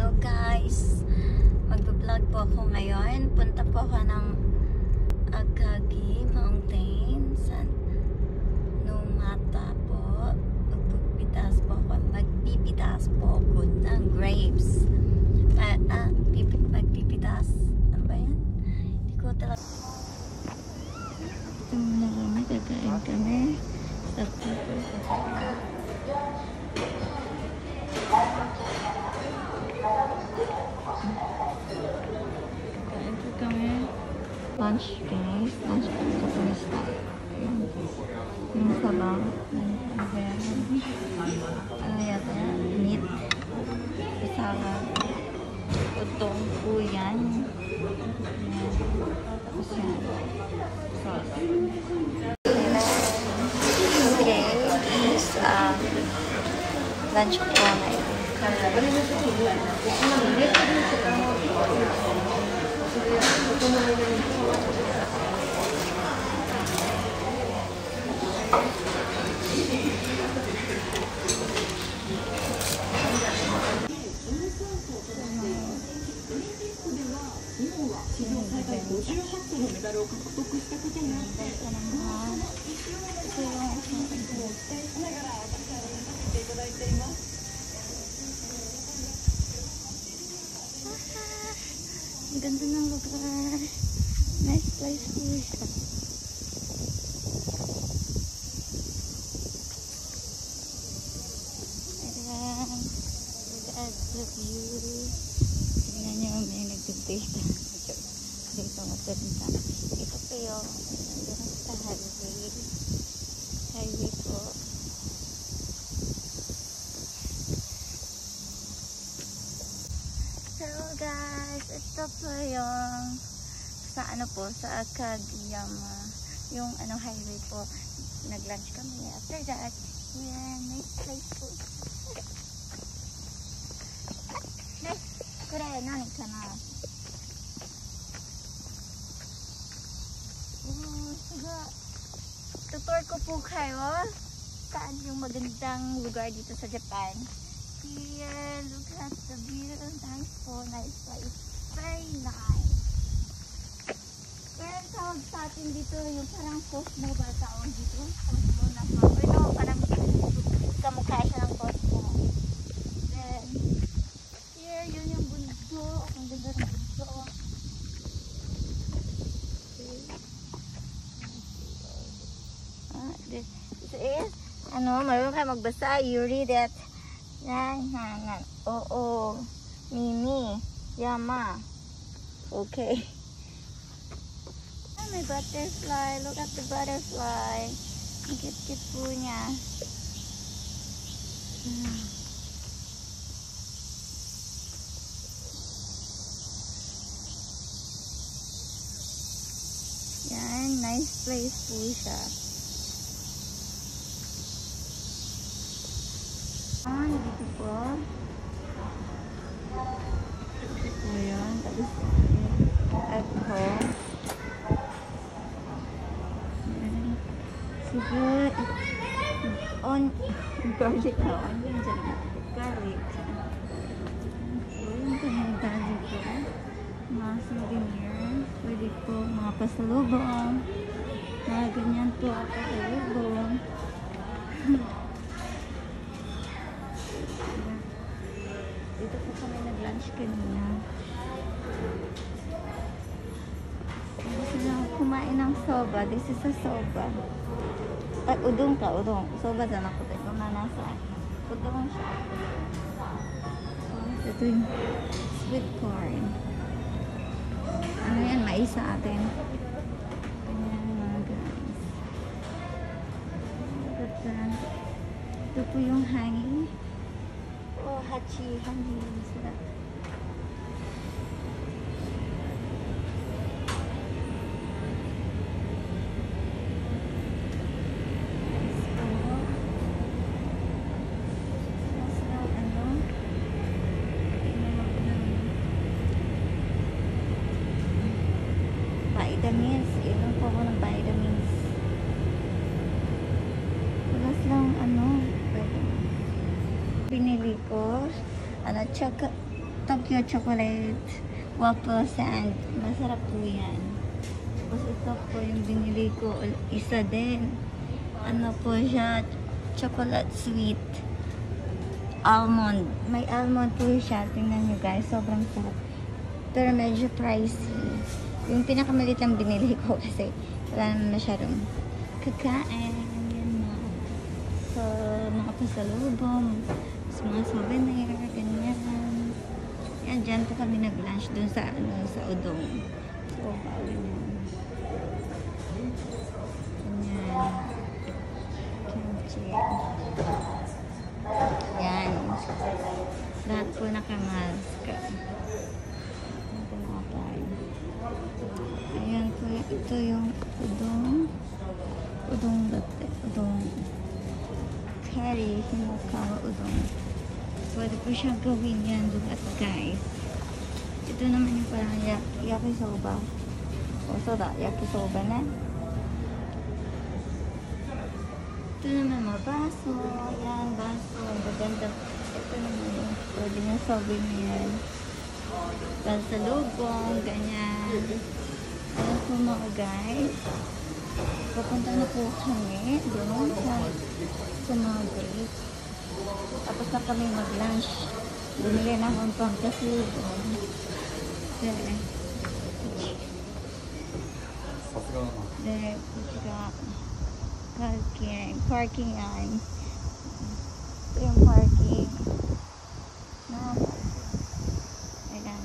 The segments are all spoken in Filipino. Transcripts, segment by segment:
Hello guys, magbablog po ako ngayon. Punta po ako ng Akagi Mountain sa Numata po. Magpipitas po ako ng grapes. Magpipitas, ano ba yan? Hindi ko talaga. Ito muna kami, kakain kami sa puto. Kain po kami. Lunch guys. Lunch po sa pista. Yung sabaw. Ano yata? Meat. Isara. Utong po yan. Tapos yan. Sauce. Today is lunch po ngayon. Ang ganda ng lugar. Nice place po siya. Ayan. Look at the view. Tignan nyo, may nagdidate. Dito maganda. Ito po yung sa highway. Highway po. Hello guys, ito po yung sa ano po, sa Akagiyama, yung ano highway po. Nag-lunch kami. After that, yeah, nice place po. Nice. Kure, nani ka na? Oh, siga. Tutor ko po kayo saan yung magandang lugar dito sa Japan. Here, look at the view. Nice po, nice place. Very nice. Pero tawag sa atin dito, yung parang Cosmo ba tawag dito? Cosmo na pa. Or no, parang kamukha siya ng Cosmo. Then, here, yun yung bundok. Ang ganda ng bundok. This is, ano, mayroon kayo magbasa. You read it. Yan. Oo. Mimi. Yama. Okay. May butterfly. Look at the butterfly. Ang cute-cute po niya. Yan. Nice place po siya. Dito po. Ayan. Tapos at home. Sige. On garlic na. On yun dyan. Garlic. So, yung ganda dito. Mga souvenir. Pwede po mga pasalubong. Mga ganyan po ang pasalubong. Dito po kami nag-lunch kanina. Gusto na kumain ng soba. This is a soba. Ay, udong ka, udong. Soba dyan ako. Ito na nasa. Udong siya. Ito yung sweet corn. Ano yan? Mais sa atin. Ayan mga guys. Ito po yung hanging. Oh, hachi, hanging sila. Vitamins. Ilan po ako ng vitamins. Wala silang ano. Binili ko. Ano, Tokyo chocolate waffles and masarap po yan. Tapos ito po yung binili ko, isa din. Ano po siya, chocolate sweet almond. May almond po siya. Tingnan nyo guys, sobrang sarap. Pero medyo pricey. Yung pinakamaliit lang binili ko kasi wala naman masyadong kakain. Yan na. So, mga pasalubong. So, mga souvenir, ganyan. Yan, dyan po kami nag-lunch dun sa, sa Udong. So, ganyan. Ganyan. Kimchi. Yan. Lahat po nakamask. Ayan po, ito yung udong latte, udong curry, hinukawa udong. Pwede po siyang gawin yan at guys. Ito naman yung parang yakisoba. O, soda, yakisoba na. Ito naman mga baso. Ayan, baso. Maganda. Ito naman yung pwede nyo souvenir. Pasalubong, ganyan. Ayan po mga guys. Pupunta na po kami doon sa mga grapes. Tapos na kami mag-lunch. Bumili na akong pangkasalubong. Parking yan. Ito yung parking. No, ayan.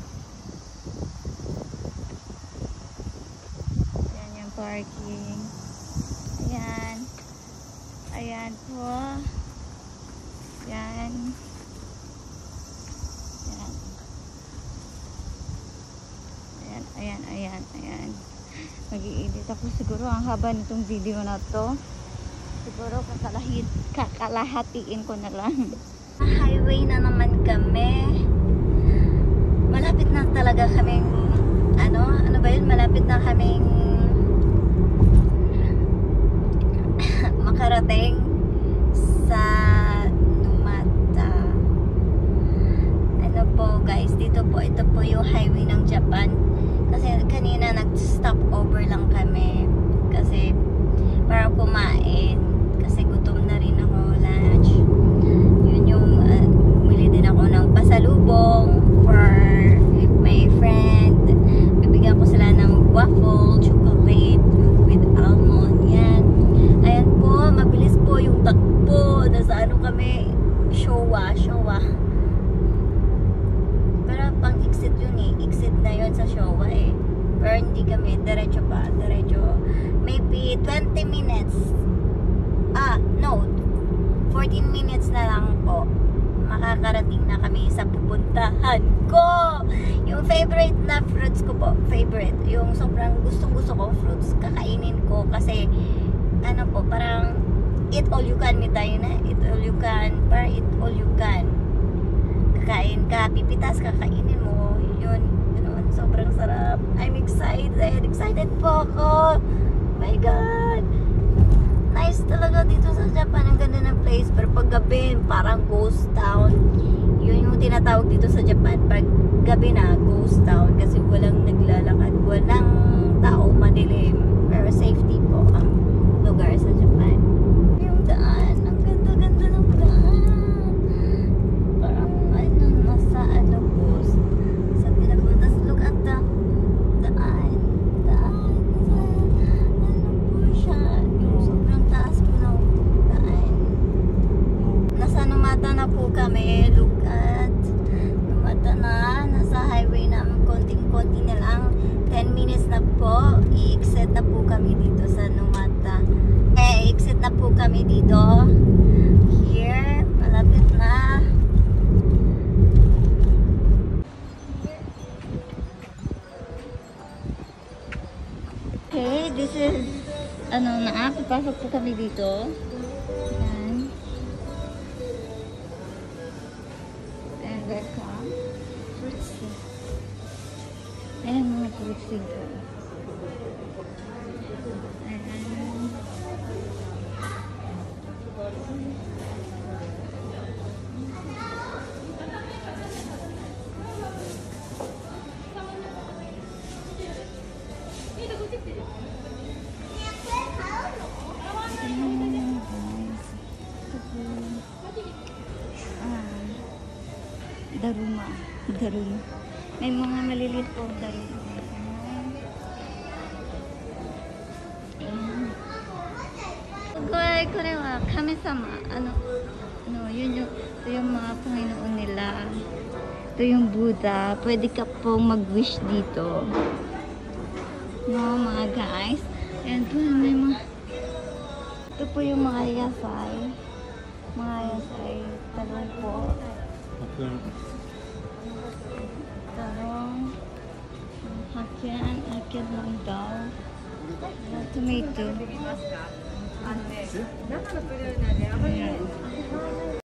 Ayan yung parking. Ayan. Ayan po. Ayan. Ayan. Ayan. Mag-i-edit ako siguro ang haba nitong video na to. Siguro kakalahatiin ko na lang. Highway na naman kami. Malapit na talaga kaming ano ba yun? Malapit na kaming makarating sa Numata. Ano po guys, dito po, ito po yung highway ng Japan. Kasi kanina nag-stop over lang kami. Kasi para kumain. Kasi gutom na rin ako lunch. Yun yung bumili din ako ng pasalubong for my friend. Bibigyan ko sila ng waffle, chocolate with almond. Yan. Ayan po, mabilis po yung takbo. Nasa ano kami, Showa. Pero pang exit yun eh. Exit na yun sa Showa eh. Pero hindi kami, diretso pa. Maybe 20 minutes. No. 14 minutes na lang po. Makakarating na kami sa pupuntahan ko. Yung favorite na fruits ko po. Favorite. Yung sobrang gustong-gusto ko fruits. Kakainin ko. Kasi, ano po, parang eat all you can. May tayo na. Eat all you can. Parang eat all you can. Kakain ka. Pipitas. Kakainin mo. Yun. Yun. Sobrang sarap. I'm excited. Excited po ako. My God. Nice talaga dito sa Japan. Ang ganda ng place. Pero pag gabi, parang ghost town. Yun yung tinatawag dito sa Japan. Pag gabi na, ghost town. Kasi walang naglalakad. Walang tao, madilim. Pero safety po ang lugar sa Japan. Yung daan. Ang ganda-ganda ng daan. Parang nasa po. Sa pinapuntas. Look at the daan. Nasa Numata na po kami. Look at Numata na. Nasa highway na. Konting-konti na lang. 10 minutes na po. I-exit na po kami dito sa Numata. I-exit na po kami dito. Here. Malapit na. Okay. This is papasok po kami dito. Welcome. Fruits. Ayan mga fruits dito. Ayan. Guys. Ito po. Daruma. Daruma. May mga maliliit po daruma. Kore wa kami-sama. Yun ito yung mga Panginoon nila. Ito yung Buddha. Pwede ka pong mag-wish dito. No, mga guys. And po, may mga... Ito po yung mga yasay. Mga yasay. Talong po. Talong. Hakyan. Hakyan lang daw. Tomato. Ayan.